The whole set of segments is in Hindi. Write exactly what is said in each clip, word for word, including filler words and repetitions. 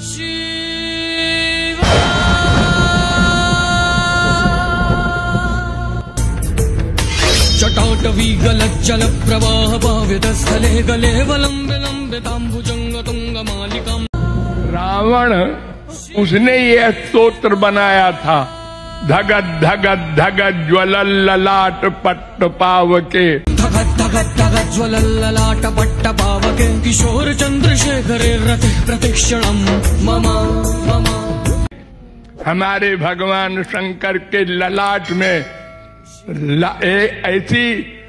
जटाटवी गलज्जल प्रवाह पाव्यतस्थले गले वलंबिलंबितांबुजंग तुंग मालिकां। रावण उसने ये स्तोत्र बनाया था, धगत धगत धगत ज्वलल ललाट पट्ट पावके, धगत धगत धगत ज्वलल ललाट पट्ट पावके, किशोर चंद्रशेखरे रते प्रतिक्षणम मम मम। हमारे भगवान शंकर के ललाट में ला, ए, ऐसी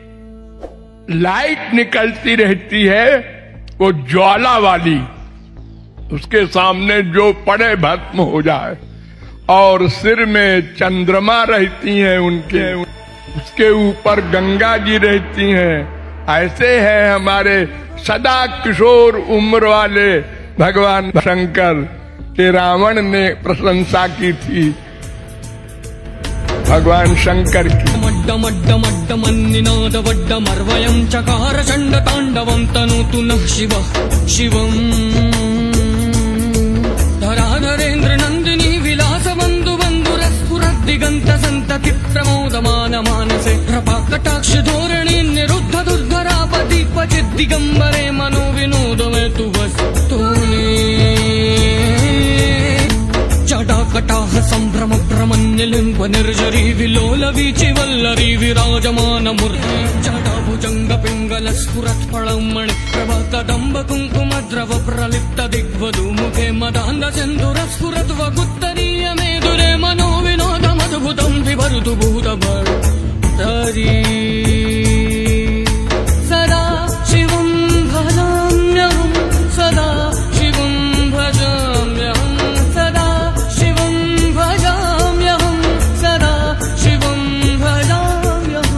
लाइट निकलती रहती है, वो ज्वाला वाली, उसके सामने जो पड़े भस्म हो जाए। और सिर में चंद्रमा रहती हैं उनके, उसके ऊपर गंगा जी रहती हैं। ऐसे हैं हमारे सदा किशोर उम्र वाले भगवान शंकर के रावण ने प्रशंसा की थी भगवान शंकर की। मड्ड मड्ड मड्ड मन्निनाद वड्ड मर्वयं चकार चंड तांडवं तनोतु नः शिवः शिवम्। धराधरेन्द्र नंदिनी विलास बंधु बंधुरस्फुरद्दिगंत संतति प्रमोदमान मानसे, कृपाकटाक्ष धोरणी निरुद्ध दुर्धरापति क्वचित् दिगंबरे मनो विनोद में तु वस्तूनि। जटाकटाह संभ्रम भ्रमन्यलिम्ब निर्जरी विलोल वीचि वल्लरी विराजमान मूर्ति, जटाभुजंग पिंगल स्फुरत् फलमणि प्रभा कदम्ब कुंकुम द्रव प्रलिप्त दिग्वधू मुखे मदान्ध सिंधुर स्फुरत् वगुत्तरीय मेदुरे मनो विनोदमद्भुतं विभर्तु भूतभर्तरी। सदा शिवं भजाम्यहं सदा शिवं भजाम्यहं सदा शिवं भजाम्यहं सदा शिवं भजाम्यहं।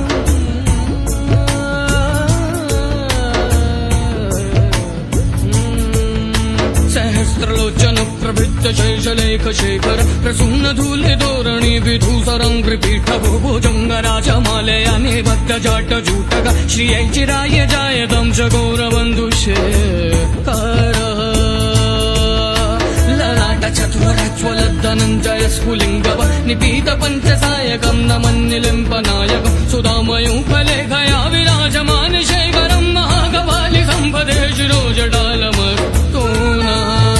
सहस्रलोचन प्रभृत्य शैशलेख शेखर प्रसून्न धूले धोरणी विधूसरं कृपीठ भुभुजंग राजमालयानि भक्त जाट जूटक श्रियै चिराय जायतं च गौरबन्धुशेखर। ललाट चत्वर ज्वलद्धनञ्जय स्फुलिङ्गव निपीत पञ्चसायकं नमन्निलिम्पनायकं सुधामयूं फलेखया विराजमान शेखरं महागवालि सम्पदे शिरो जटालमस्तूना।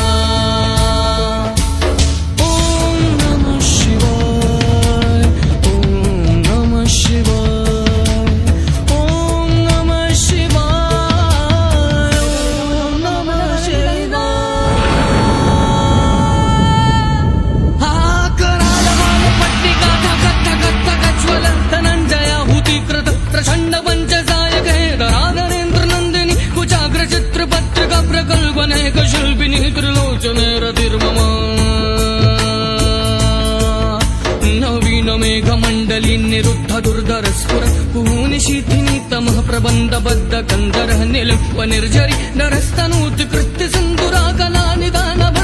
शिल्पिनी त्रिलोचने रतिर्मम नवीन मेघ मंडली निरुद्ध दुर्धर स्फुर पूनि शीथिनी तमः प्रबंध बद्ध कंदर निलिप्प निर्जरी नरस्तनूत कृत्य सिंधुरा कला निदान